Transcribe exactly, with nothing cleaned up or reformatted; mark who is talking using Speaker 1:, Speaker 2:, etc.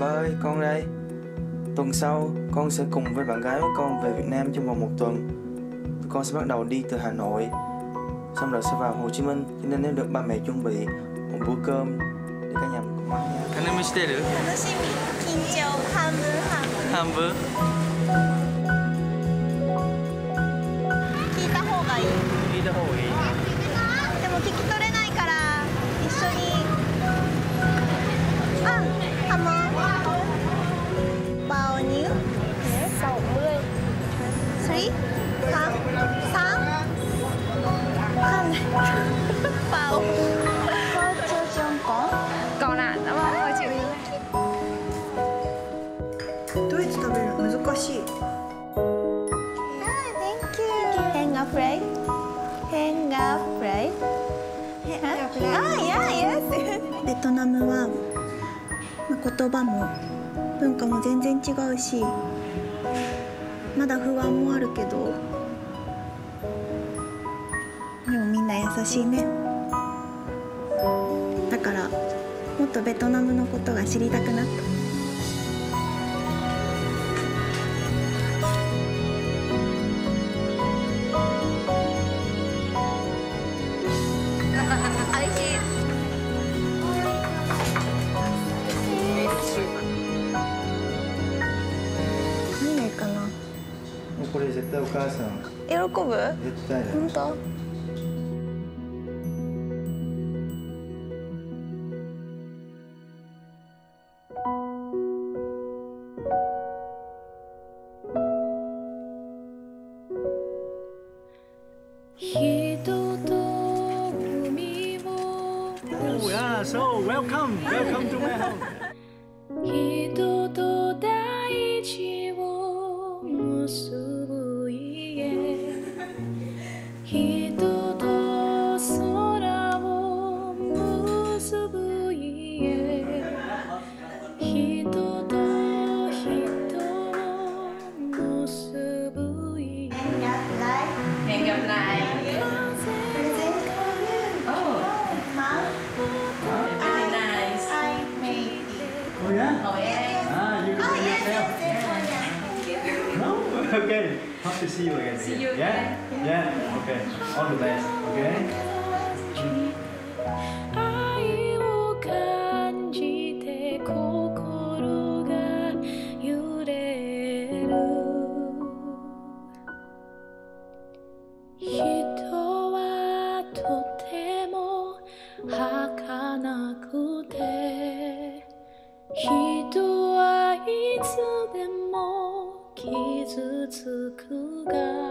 Speaker 1: Ba ơi, con đây. Tuần sau, con sẽ cùng với bạn gái của con về Việt Nam trong vòng một tuần. Tụi con sẽ bắt đầu đi từ Hà Nội, xong rồi sẽ vào Hồ Chí Minh. Cho nên nếu được ba mẹ chuẩn bị một bữa cơm để cả nhà mình cùng ăn nha. 頼みしてる？
Speaker 2: 楽しみ、緊張、半分半分。
Speaker 1: 半分？
Speaker 2: 聞いた方がいい。
Speaker 1: 聞いた方がいい。
Speaker 2: でも聞き取れないから一緒に。あ、ハモン。bao nhiêu? sáu mươi. Three? Tám? Tám? Không. Bao. Có chưa chưa có?
Speaker 3: Còn ạ, đã vâng, mời chị.
Speaker 4: どうやって食べるの？難しい。
Speaker 2: Thank you. Hang fry. Hang fry. Ah, yeah, yes.
Speaker 4: ベトナムは、まあ、言葉も文化も全然違うし、まだ不安もあるけど、でもみんな優しいね。だからもっとベトナムのことが知りたくなった。何がいいかな。
Speaker 1: もうこれ絶対お母さん
Speaker 2: 喜ぶ？
Speaker 1: 絶対だよ。
Speaker 2: 本当？
Speaker 5: Oh yeah, so welcome, welcome to my home.
Speaker 6: 人と大地を結ぶ家、人と空を結ぶ家、人と人を結ぶ家。
Speaker 3: Hẹn gặp lại. Very nice.
Speaker 5: Oh yeah?
Speaker 3: Oh yeah.
Speaker 5: Ah, you do it yourself? No? Okay. Hope to see you again.
Speaker 3: See you
Speaker 5: Yeah? Yeah? Okay. All the best. Okay?
Speaker 6: 愛を感じて心が揺れる。人はとても儚くて、人はいつでも傷つくが